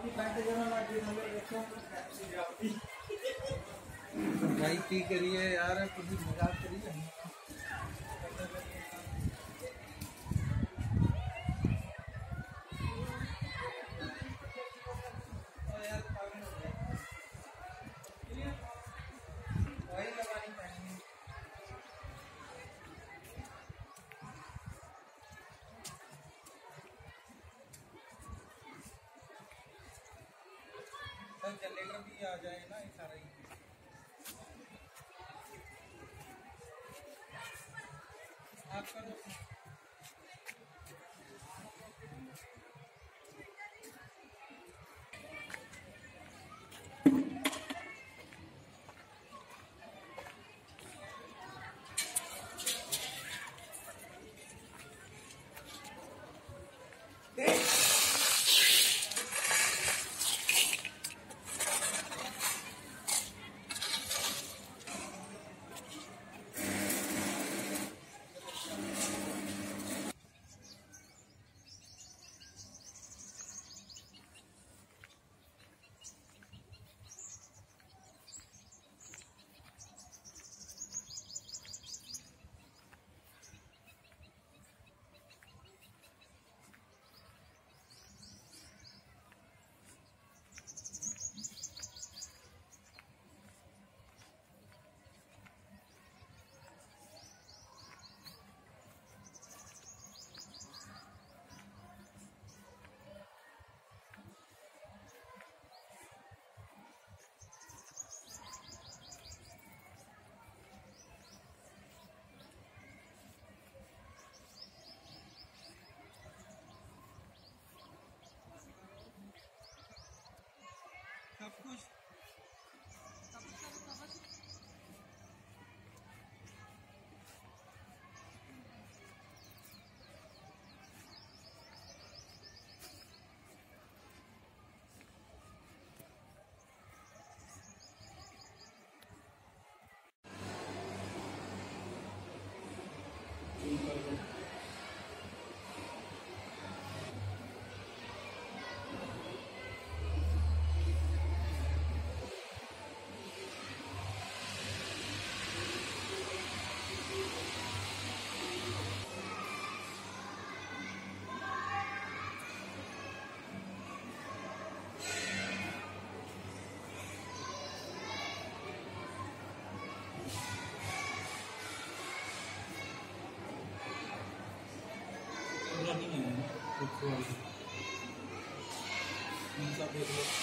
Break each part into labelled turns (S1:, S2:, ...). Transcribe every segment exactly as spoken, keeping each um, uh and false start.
S1: भाई की करिए यार, कुछ मजाक करिए। सर जनरेटर भी आ जाए ना, सारा ही आप करो। सब कुछ नहीं है कुछ सब देख लो।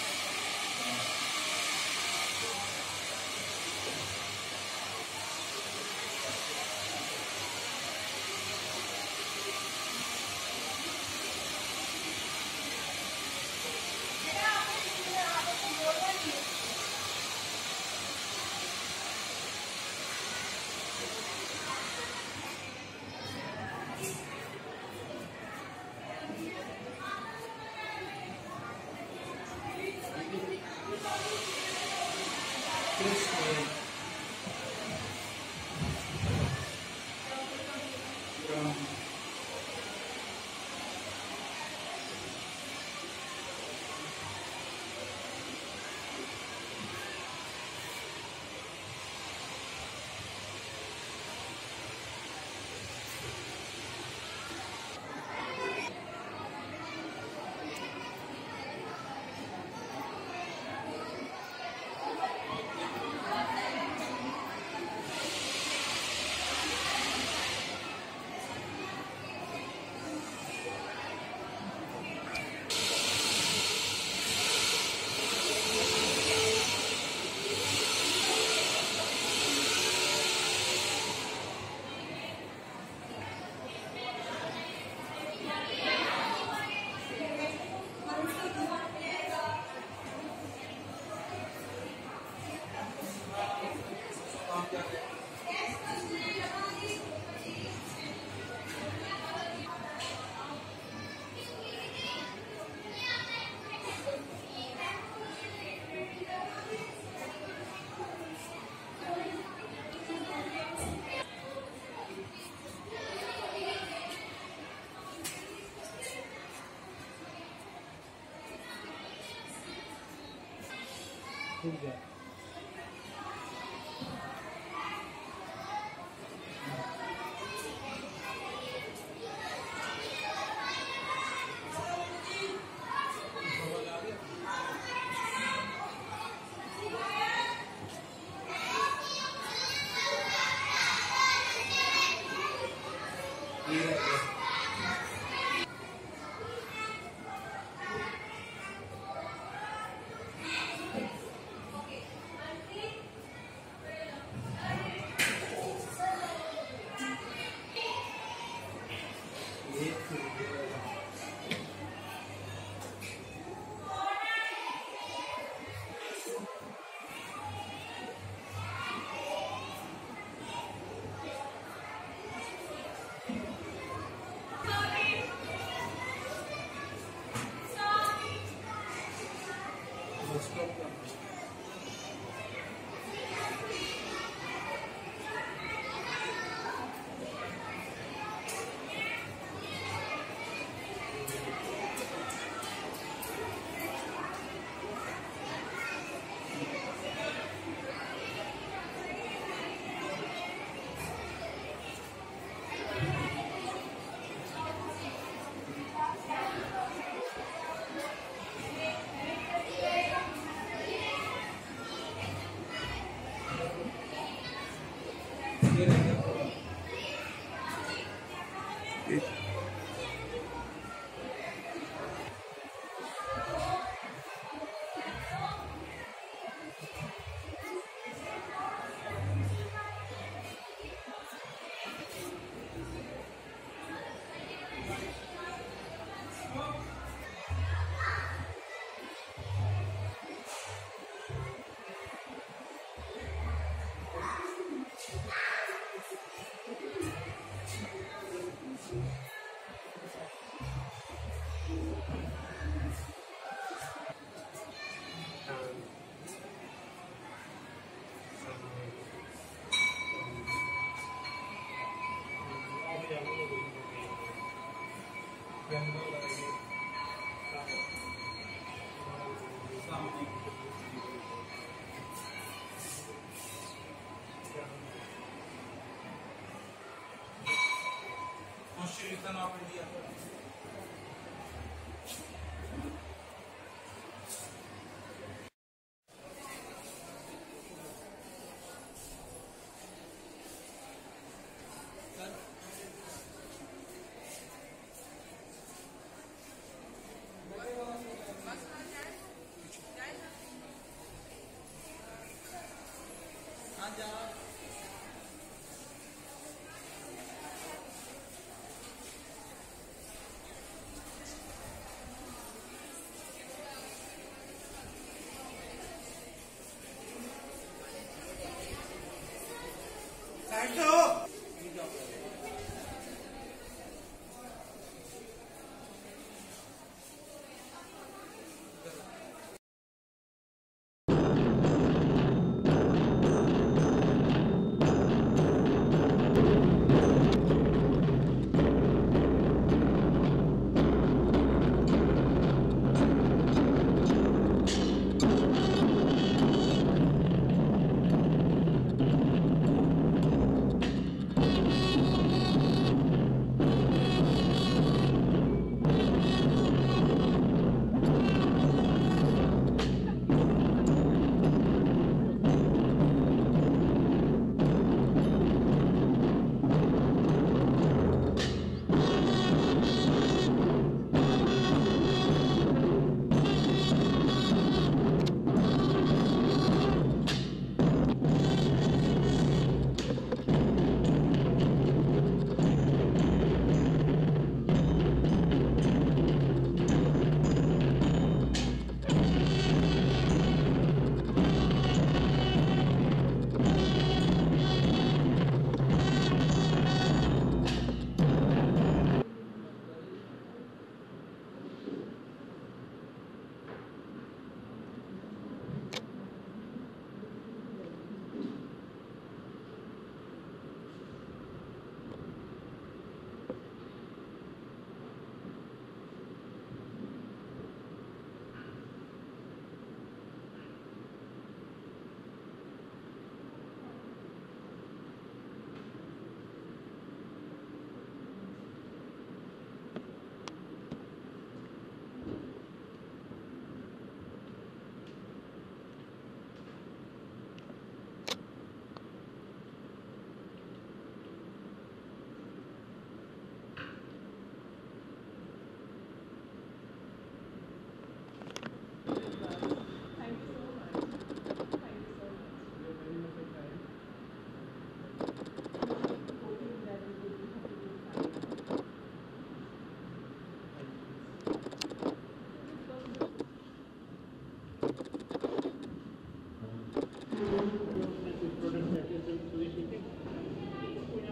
S1: ठीक है।
S2: Constitution of India.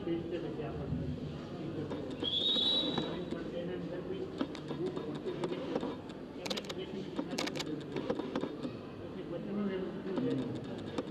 S3: page से लेके आप contain and then we do quantification and then relation between that and this. So the question was able to do that.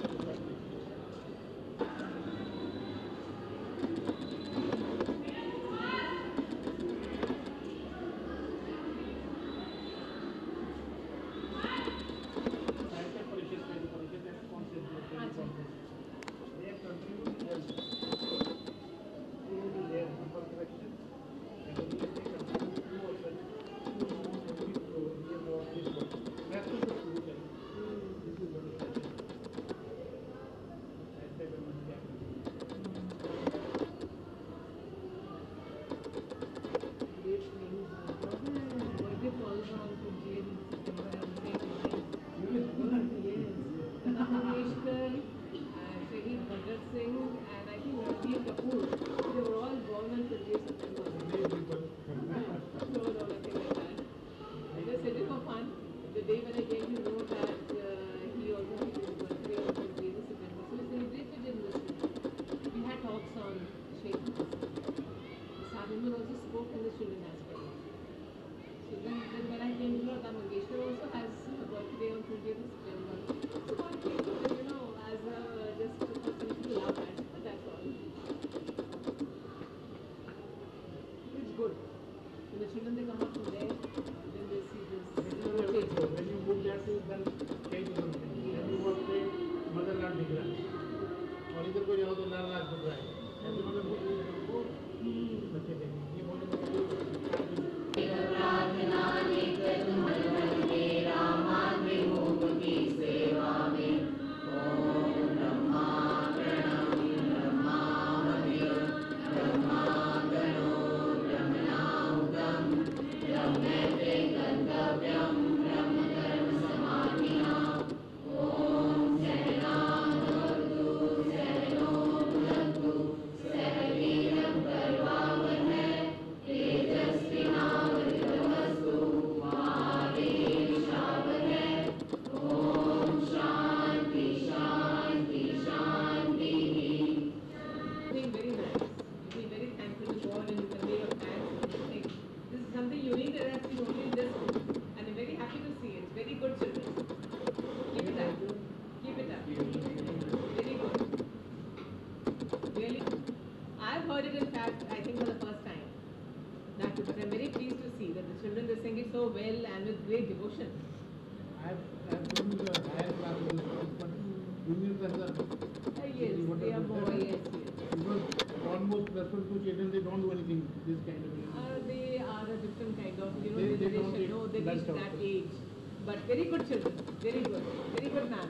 S4: But very good children, very good, very good man.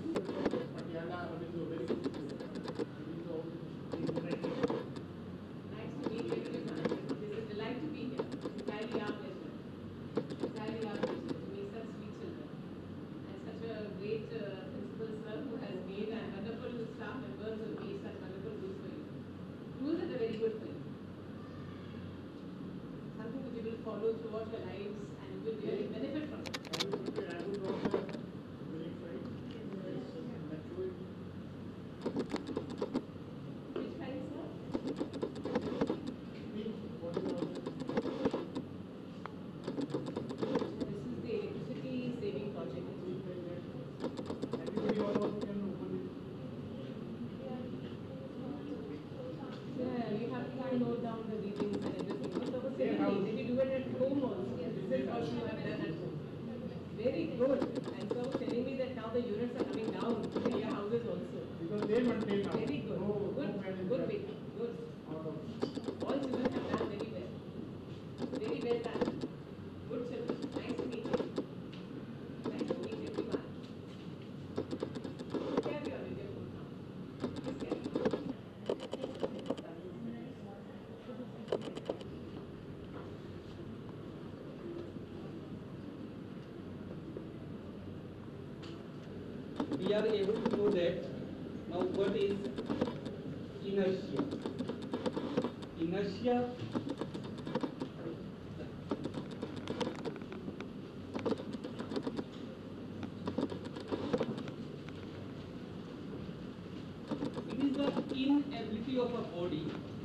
S4: Nice to meet you, good man. It is a delight to be here. Entirely our pleasure. Entirely our pleasure to meet such sweet children. And such a great uh, principal sir who has made and wonderful staff members who have made such wonderful rules for you. Rules that are very good for you. Something that you will follow throughout your lives and you will really benefit from it.
S5: We are able to know that now what is inertia. Inertia it is the inability of a body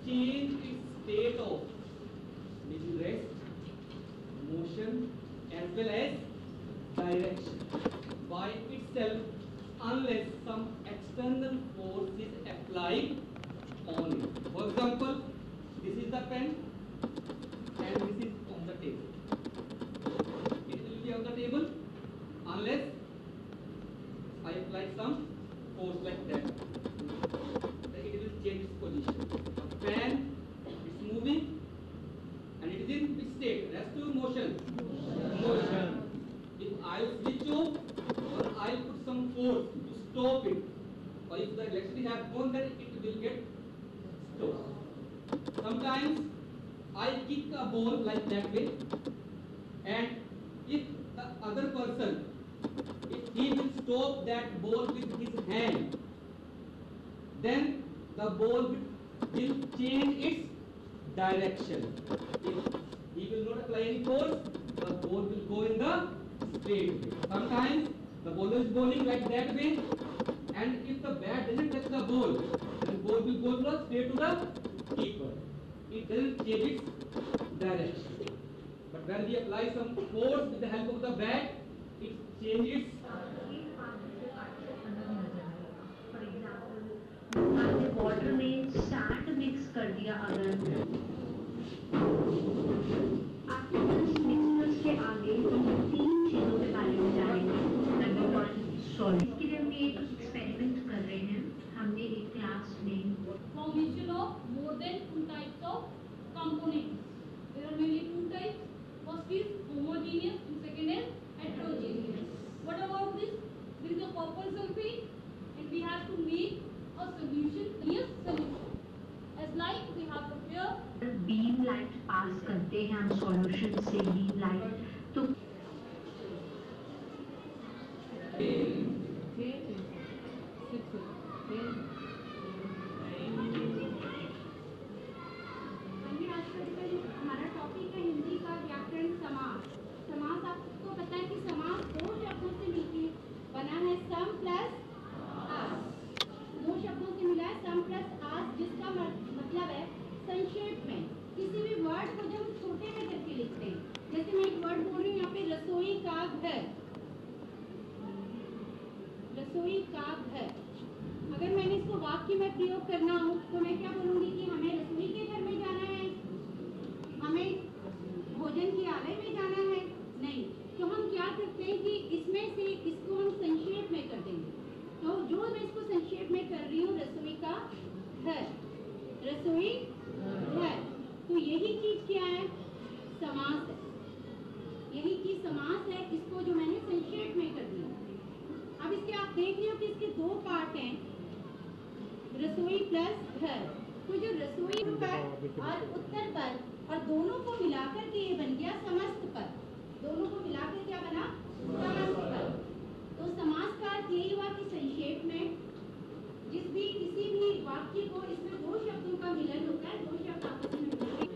S5: change its state of maybe rest, motion, as well as direction by itself unless some external force is applied on it. For example, this is the pen and this is on the table. It will be on the table unless I apply some force like that. Then it will change its position. The pen is moving and it is in which state? Rest or motion? Motion. If I will switch off or I will put some force to stop it, or if the electricity has gone, then it will get stopped. Sometimes I kick a ball like that way, and if the other person, if he will stop that ball with his hand, then the ball will change its direction. If he will not apply any force, the ball will go in the straight way. Sometimes the bowler is bowling like that way, and if the bat doesn't touch the ball, then ball will go to the straight to the keeper. It doesn't change its direction. But when we apply some force with the help of the bat, it changes.
S6: For example, आपने water में sand mix कर दिया अगर आपके कुछ mixtures के आगे हम तीन चीजों के बारे में जानेंगे. Number one, solid. इसके लिए हम एक experiment कर रहे हैं. हमने एक class में
S7: formation of more than two types of components. There are mainly two types. First is homogeneous and second is heterogeneous. What about this? There is a copper sulfate and we have to make a solution, yes solution. As like we have to here
S6: beam light pass करते हैं हम solution से beam light तो
S7: हमारा topic है हिंदी का व्याकरण समास. समास आपको पता है कि समास दो शब्दों से मिलकर बना है. सम प्लस आस. दो शब्दों से मिला है सम प्लस आस, जिसका मतलब है संक्षेप में किसी भी वर्ड को जब हम छोटे में करके लिखते हैं. जैसे मैं एक वर्ड बोल रही हूँ यहाँ पे रसोई का घर. रसोई का घर. अगर मैंने इसको वाक्य में प्रयोग करना हो तो मैं क्या बोलूँगी कि हमें रसोई के घर में जाना है, हमें भोजन की आलय में जाना है. नहीं, तो हम क्या करते हैं कि इसमें से इसको हम संक्षेप में कर देंगे. तो जो मैं इसको संक्षेप में कर रही हूँ रसोई का घर, रसोई घर. तो यही चीज क्या है? समास है. यही चीज समास है. इसको जो मैंने संक्षेप में कर दिया. अब इसके आप देख रहे हो कि इसके दो पार्ट हैं, रसोई प्लस घर. तो जो रसोई पर और उत्तर पर और दोनों को मिलाकर के ये बन गया समस्त पद. दोनों को मिलाकर क्या बना? समस्त पद. तो समास का अर्थ यही हुआ कि संक्षेप में जिस भी किसी भी वाक्य को इसमें दो शब्दों का मिलन होता है, दो शब्द आपस में मिलते हैं.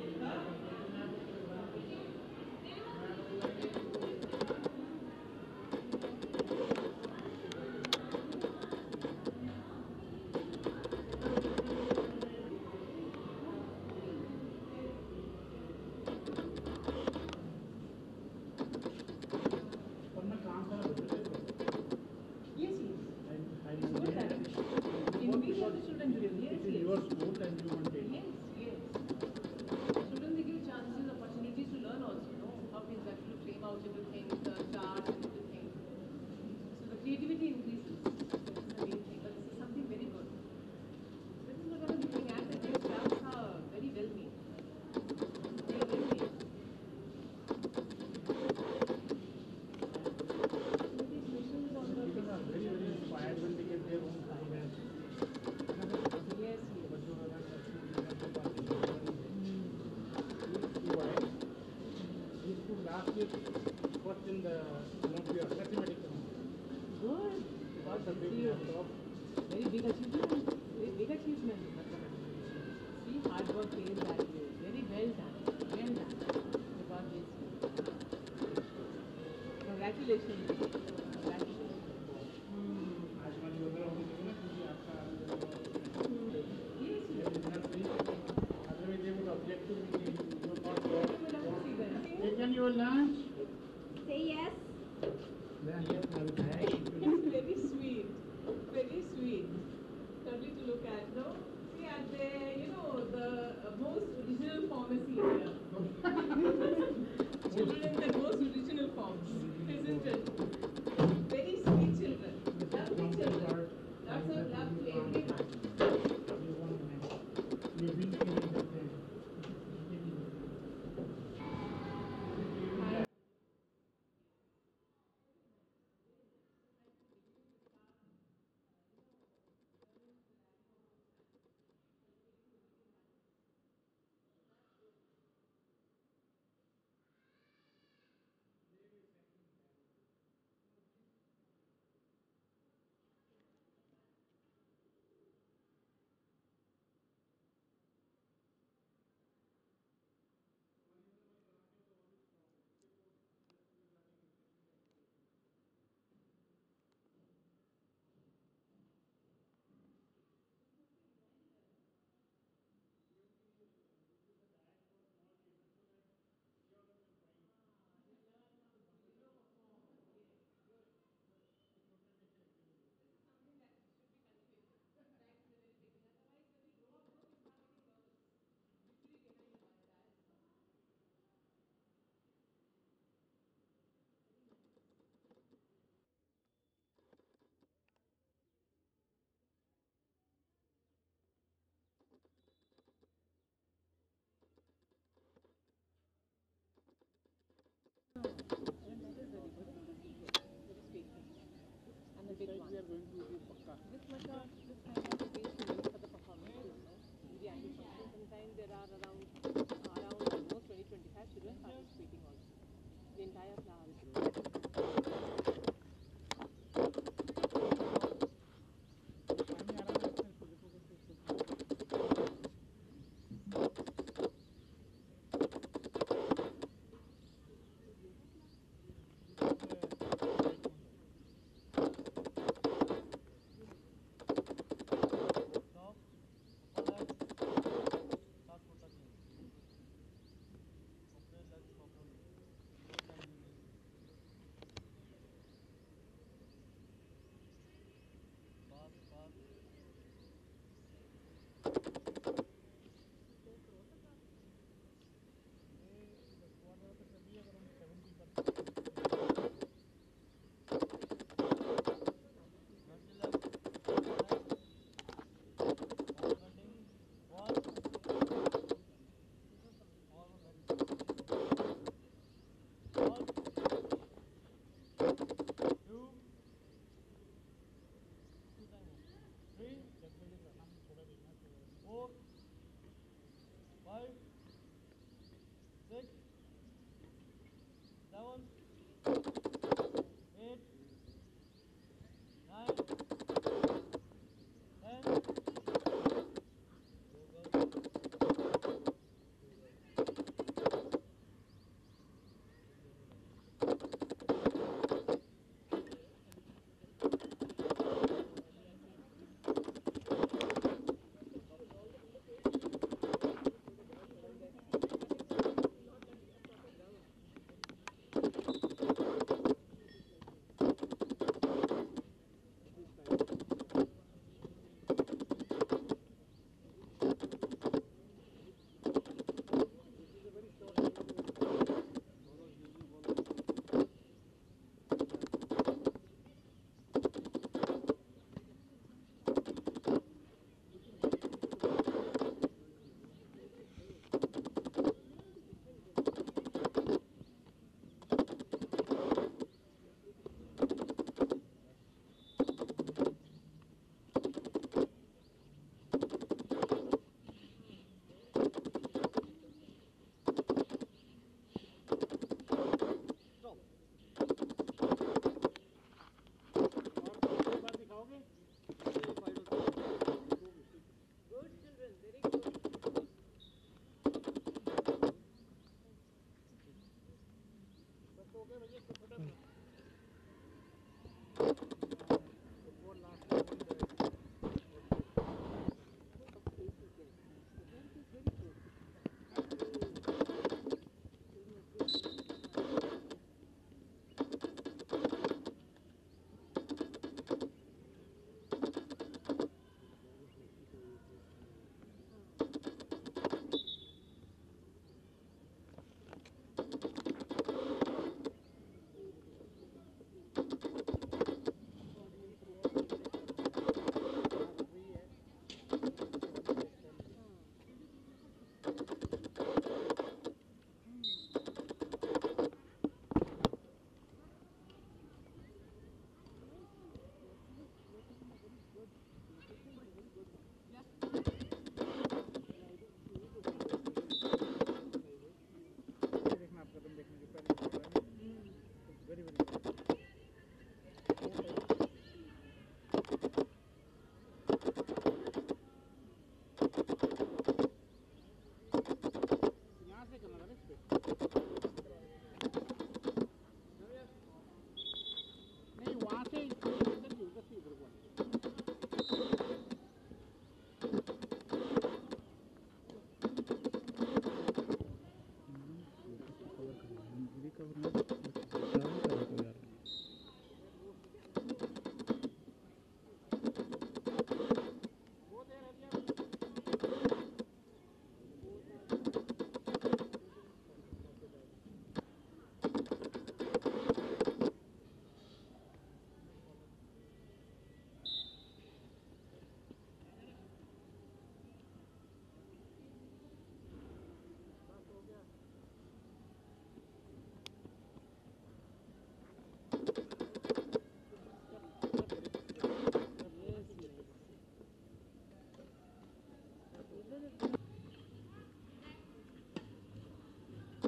S4: Very big achievement. Very big achievement. See, hard work pays value. Very well done. Well done. Because this. Congratulations. Congratulations.
S3: आज वाली वगैरह होगी ना क्योंकि आपका
S4: Yes, yes.
S3: for lunch?
S7: Say yes.
S4: It's very sweet, very sweet. Lovely to look at, no? See, at the, you know, the uh, most original form is here. Children in their most original forms, isn't it? Very sweet children, lovely children. Lots of love to everyone. And the big one. We are going to do Pakka. This much of this kind of space we need for the performances, no? The annual function, sometimes there are around around almost twenty to twenty-five children participating also. The entire class.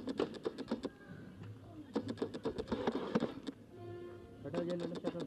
S3: हटो ये ले लो चलो।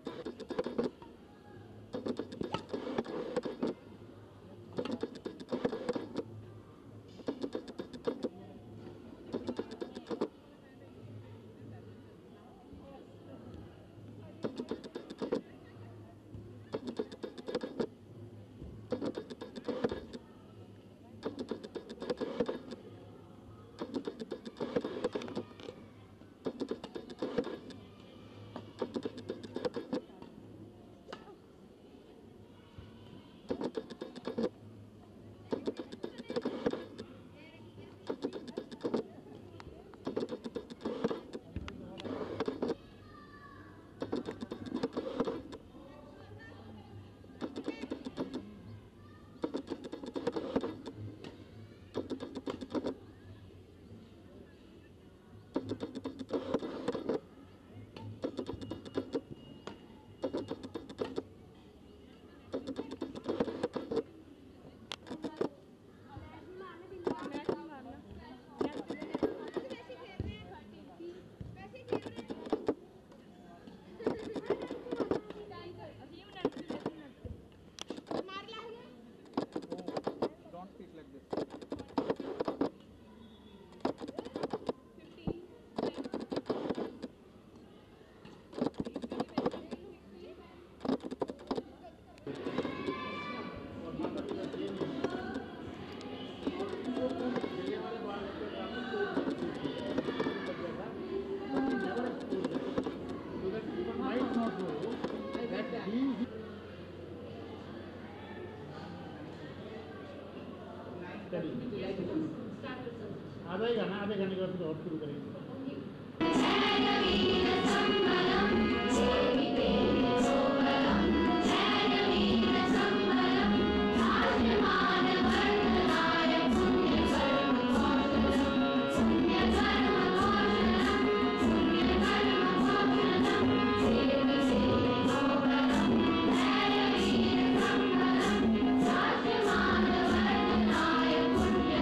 S3: आधा ही गाना आधे घंटे के बाद फिर और शुरू करेंगे।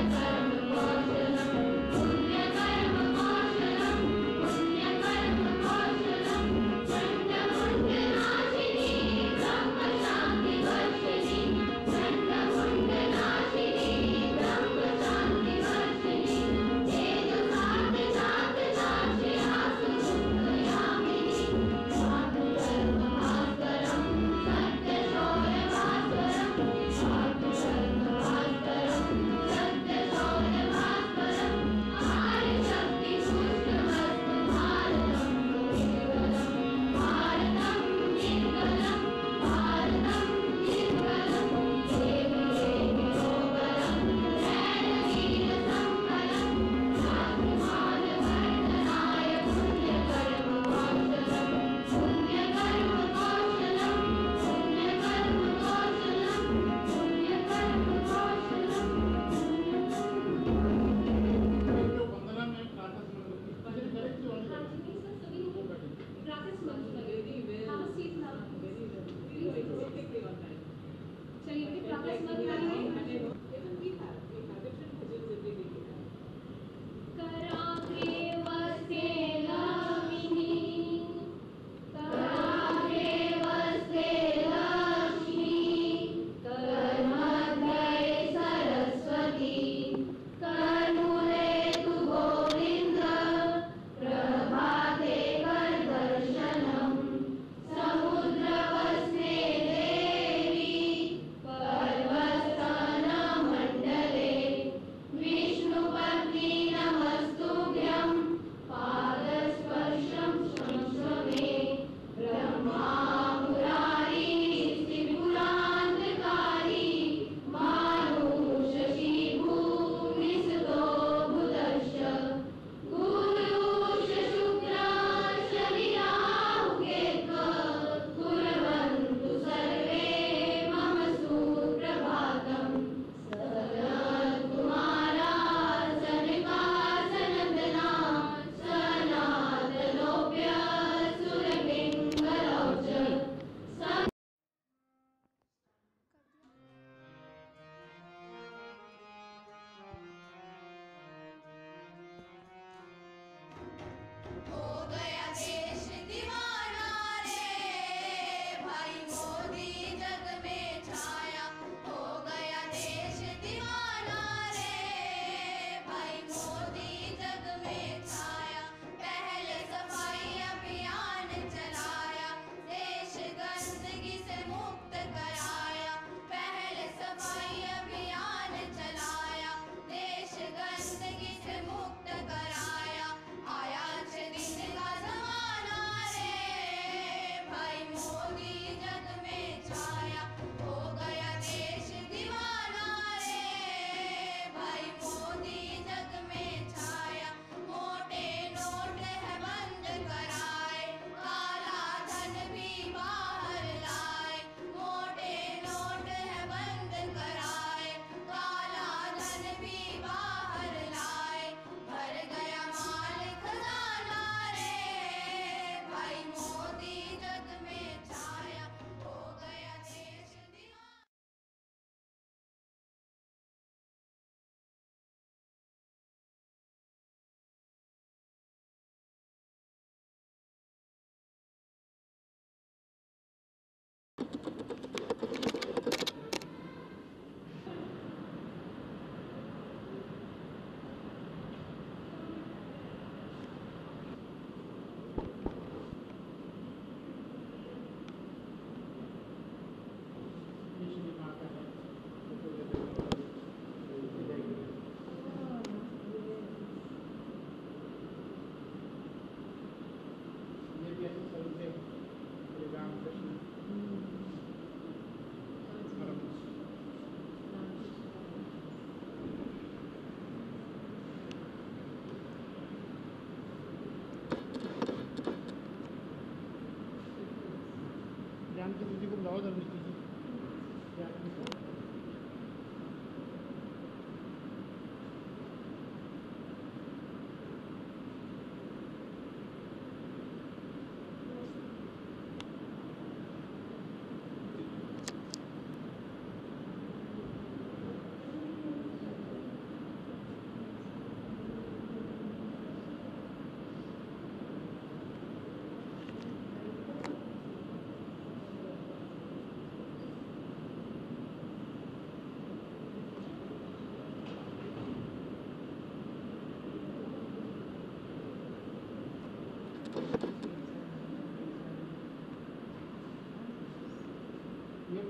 S6: पुण्य कर्म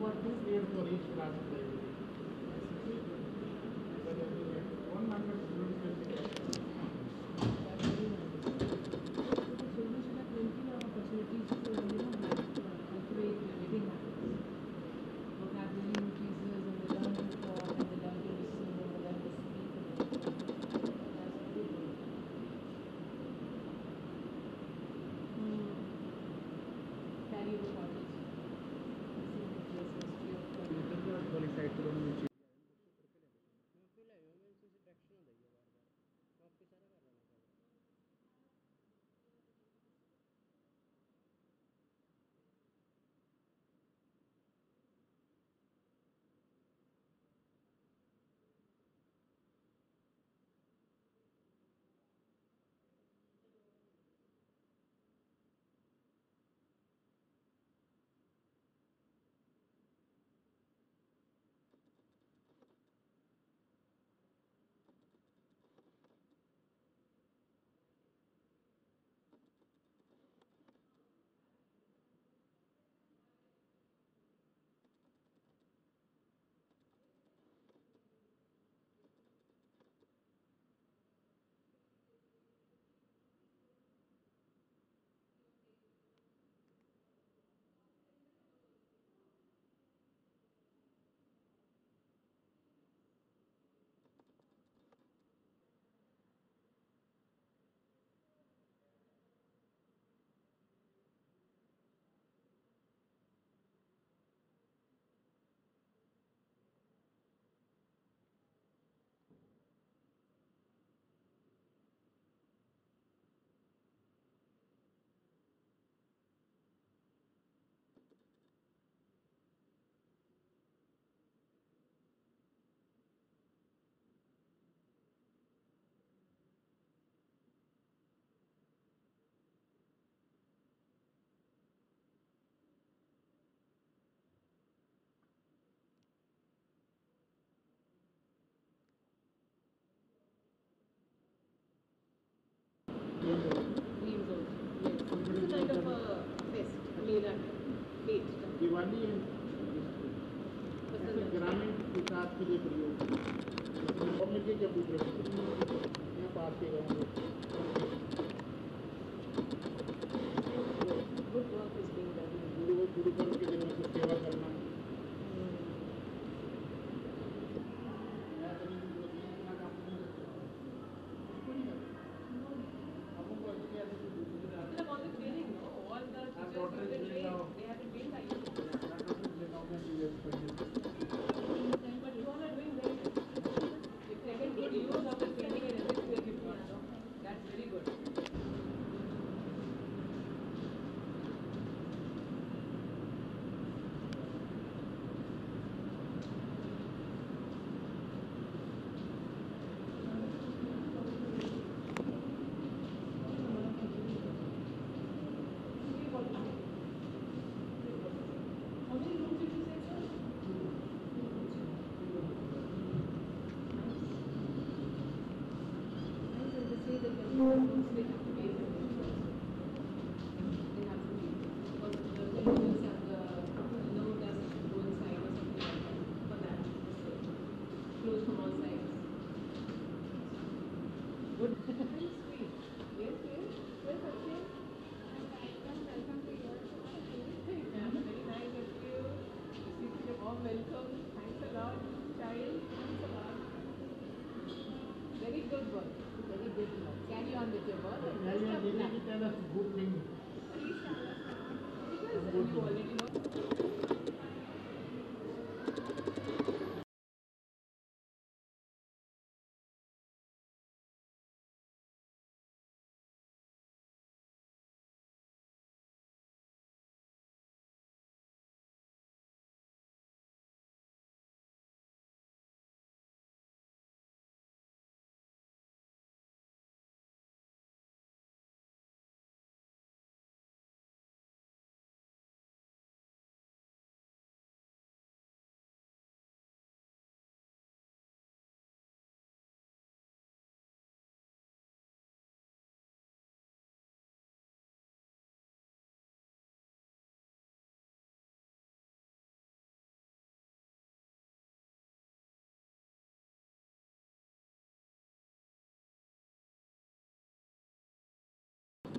S3: for two periods for each class of library. One hundred students will be there.
S4: Children should have plenty of opportunities to, you know, cultivate living habits. Vocabulary increases and they learn to talk and they learn to listen and they learn to speak. That's very good. Hmm. Carry the bottles.
S3: वाली side पर उन्होंने
S4: Dreams also. Yes. It's a kind of a fest. I mean, a fate.
S3: Diwali है ऐसे ग्रामीण विकास के लिए प्रयोग और लेके जब भी यहाँ पास के गाँव में
S4: Good work is being done.
S3: गुरु गुरु पर्व के दिन में कुछ सेवा करना
S4: Instead of all the training, no? All the teachers who have been trained, they have been trained by you. But you all are doing very good. You've taken good use of the training and everything that you've got, no? That's very good. How many rooms did you say, sir? Nice, and they say that the rooms they have to pay for it. They have to pay. Because the villagers have the no dust go inside or something like that. For that, closed from all sides. Good. Very sweet. Yes, yes. Yes, okay. Welcome to your yeah, very nice of you. Receiving a warm welcome. Thanks a lot, child. Thanks a lot. Very good work. Very good work. Carry on with your work and
S3: Yeah,
S4: best
S3: yeah,
S4: of
S3: they
S4: luck.
S3: need to tell us good things.
S4: Because you already know.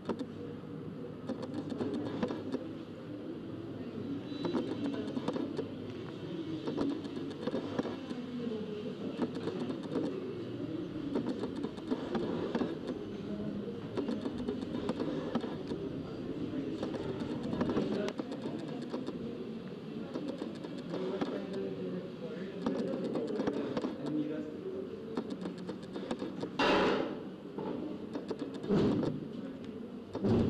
S5: And Mira.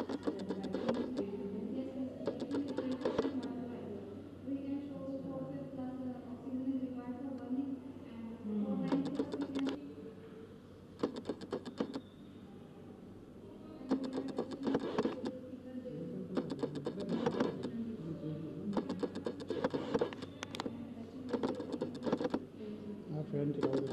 S3: हाँ fan चलाओगे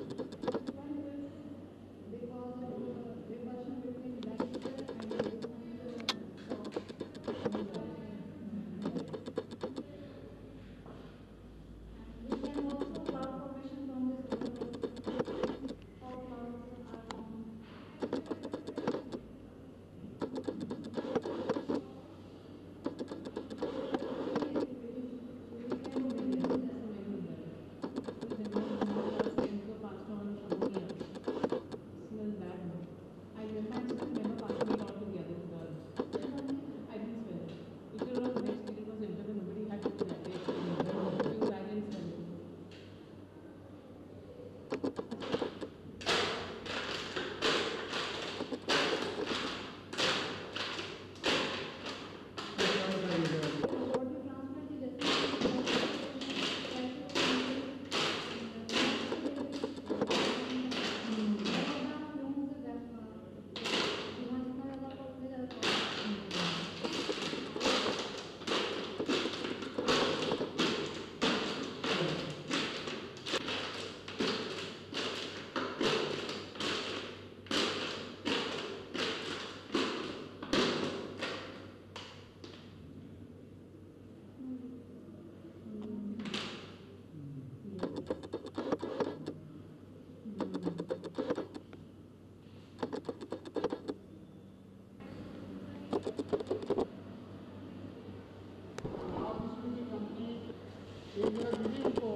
S3: एक minute दीजिए उनको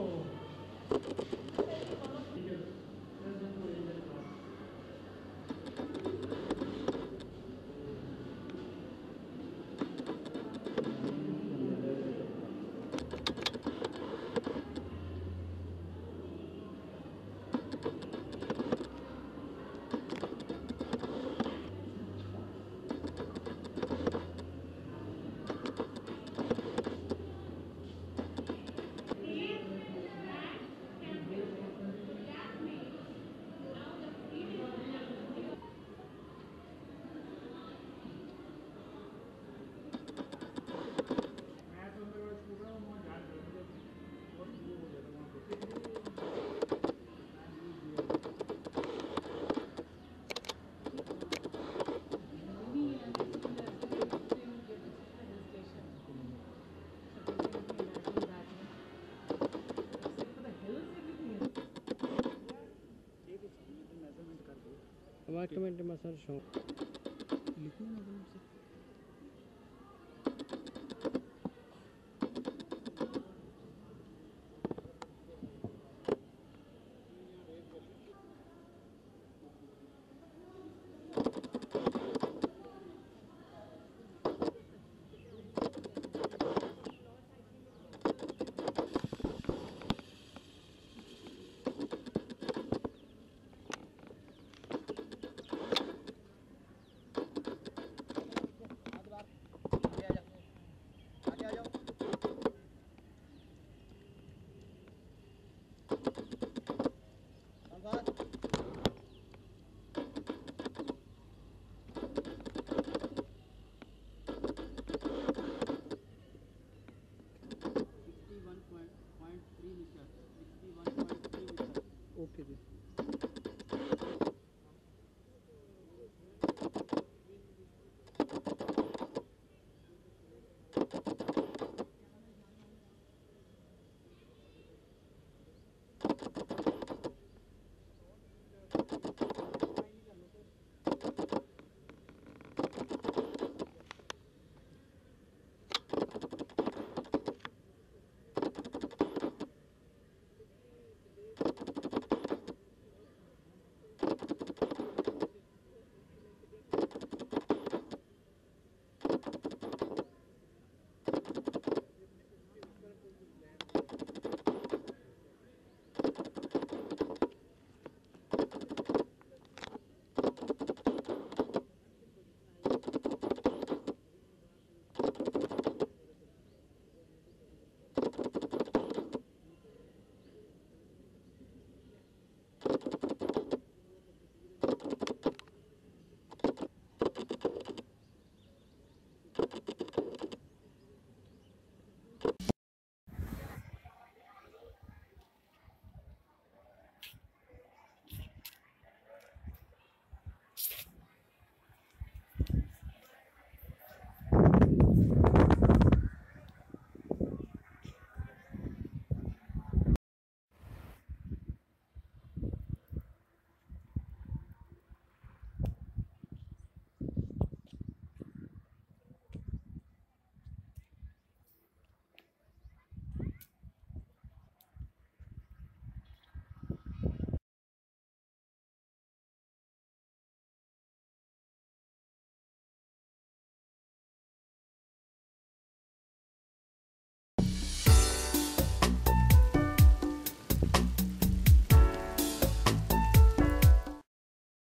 S5: Welcome to my sir show.